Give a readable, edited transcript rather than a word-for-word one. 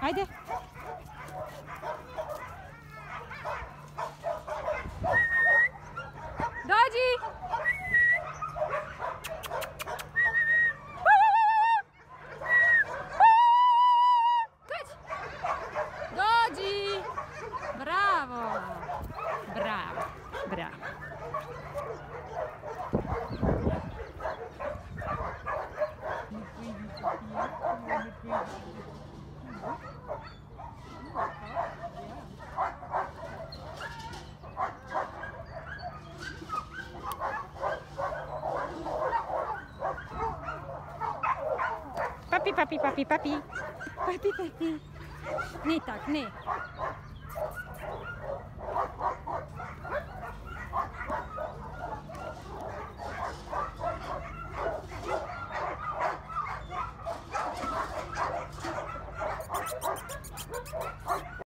Ajde. Dođi! Dođi! Bravo! Bravo! Bravo! Papi, papi, papi, papi. Papi, papi. Не так, не.